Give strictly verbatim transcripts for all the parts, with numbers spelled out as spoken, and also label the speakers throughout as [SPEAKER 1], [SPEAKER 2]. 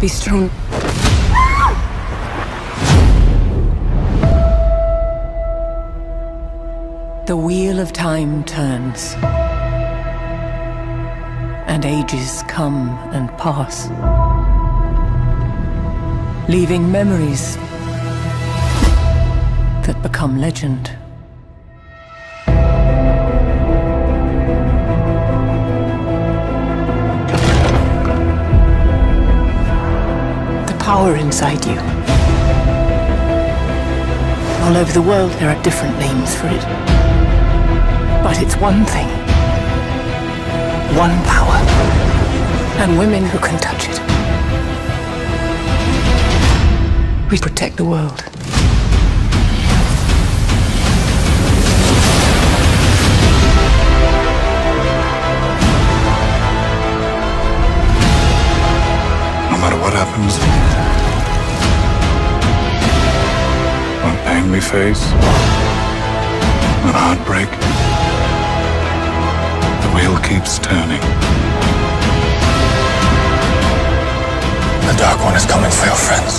[SPEAKER 1] Be strong. The wheel of time turns, and ages come and pass, leaving memories that become legend. The power inside you. All over the world, there are different names for it. But it's one thing. One power. And women who can touch it. We protect the world.
[SPEAKER 2] No matter what happens, what pain we face, what heartbreak, the wheel keeps turning. The Dark One is coming for your friends.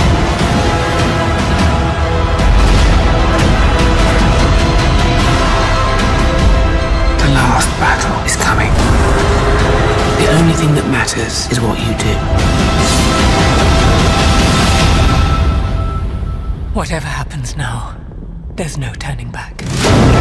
[SPEAKER 3] The last battle is coming. The only thing that matters is what you do.
[SPEAKER 1] Whatever happens now, there's no turning back.